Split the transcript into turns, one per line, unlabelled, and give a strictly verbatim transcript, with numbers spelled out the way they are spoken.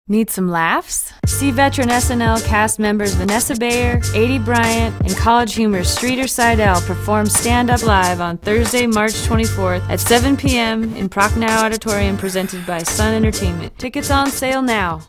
Need some laughs? See veteran S N L cast members Vanessa, Aidy Bryant, and college humor Streeter Seidell perform stand-up live on Thursday, March twenty-fourth at seven p m in Prochnow Auditorium, presented by Sun Entertainment. Tickets on sale now.